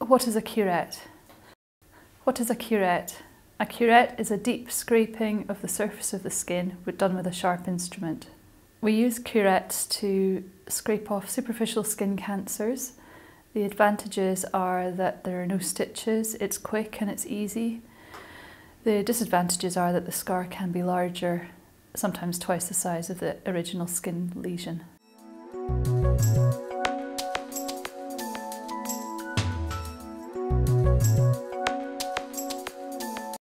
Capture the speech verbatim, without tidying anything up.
What is a curet? What is a curet? A curet is a deep scraping of the surface of the skin done with a sharp instrument. We use curets to scrape off superficial skin cancers. The advantages are that there are no stitches, it's quick and it's easy. The disadvantages are that the scar can be larger, sometimes twice the size of the original skin lesion.